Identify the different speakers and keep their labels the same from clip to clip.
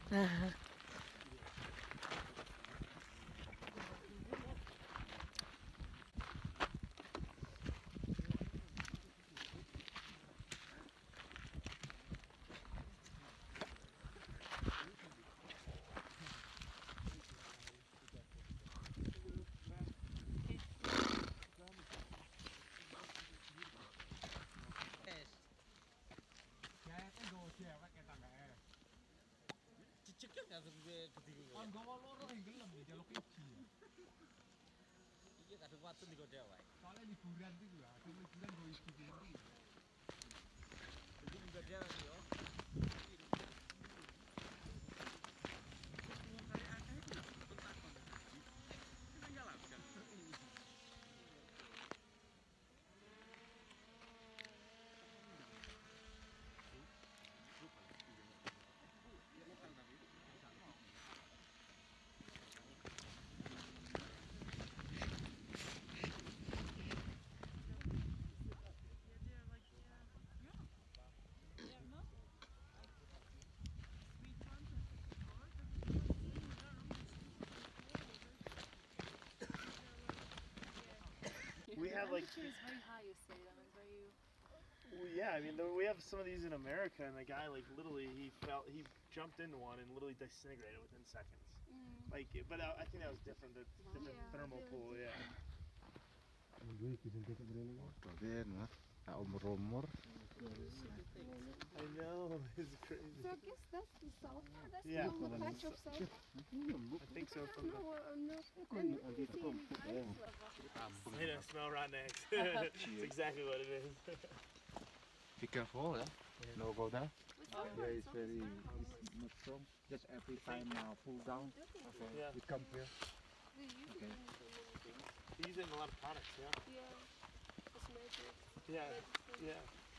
Speaker 1: We have like.
Speaker 2: Temperature is very high, you say. I mean, very.
Speaker 1: Yeah, I mean, we have some of these in America, and the guy like literally he jumped into one and literally disintegrated within seconds. Like, but I think that was different. The different thermal pool, yeah. I know, it's crazy.
Speaker 3: So I guess that's the sulphur. That's
Speaker 1: Yeah.
Speaker 3: the little patch of sulphur.
Speaker 1: I think so. From the...
Speaker 3: And what do you see in
Speaker 1: I know, smell rotten eggs. That's exactly what it is.
Speaker 4: Be careful, no go down. Yeah, it's very not strong. Just every time now pull down. Okay.
Speaker 1: Yeah.
Speaker 4: We come here. Okay.
Speaker 1: They use it in a lot of products, yeah.
Speaker 3: Yeah. Cosmetics.
Speaker 1: Yeah. Yeah.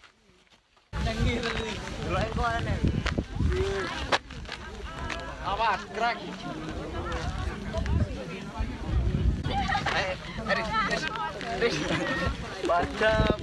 Speaker 4: Awas, crack. Padam.